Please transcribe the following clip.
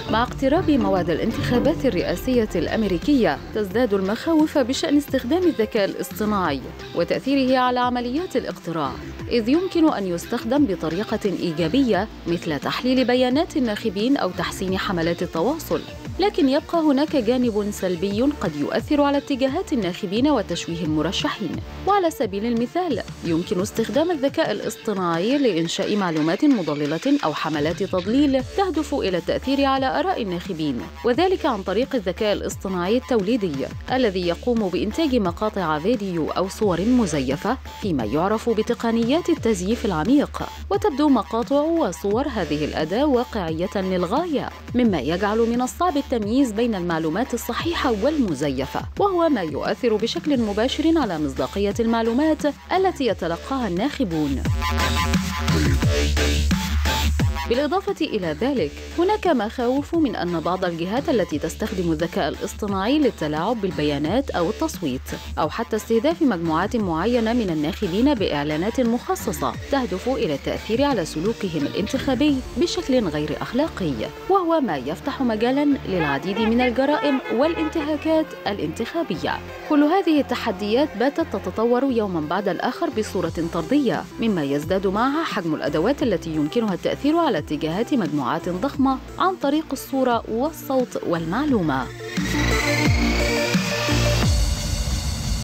مع اقتراب موعد الانتخابات الرئاسية الأمريكية، تزداد المخاوف بشأن استخدام الذكاء الاصطناعي وتأثيره على عمليات الاقتراع، إذ يمكن أن يستخدم بطريقة إيجابية مثل تحليل بيانات الناخبين أو تحسين حملات التواصل. لكن يبقى هناك جانب سلبي قد يؤثر على اتجاهات الناخبين وتشويه المرشحين. وعلى سبيل المثال، يمكن استخدام الذكاء الاصطناعي لإنشاء معلومات مضللة أو حملات تضليل تهدف إلى التأثير على آراء الناخبين، وذلك عن طريق الذكاء الاصطناعي التوليدي الذي يقوم بإنتاج مقاطع فيديو أو صور مزيفة فيما يعرف بتقنيات التزييف العميق. وتبدو مقاطع وصور هذه الأداة واقعية للغاية، مما يجعل من الصعب التمييز بين المعلومات الصحيحة والمزيفة، وهو ما يؤثر بشكل مباشر على مصداقية المعلومات التي يتلقاها الناخبون. بالإضافة إلى ذلك، هناك مخاوف من أن بعض الجهات التي تستخدم الذكاء الاصطناعي للتلاعب بالبيانات أو التصويت، أو حتى استهداف مجموعات معينة من الناخبين بإعلانات مخصصة تهدف إلى التأثير على سلوكهم الانتخابي بشكل غير أخلاقي، وهو ما يفتح مجالاً للعديد من الجرائم والانتهاكات الانتخابية. كل هذه التحديات باتت تتطور يوماً بعد الآخر بصورة طردية، مما يزداد معها حجم الأدوات التي يمكنها التأثير على اتجاهات مجموعات ضخمة عن طريق الصورة والصوت والمعلومة.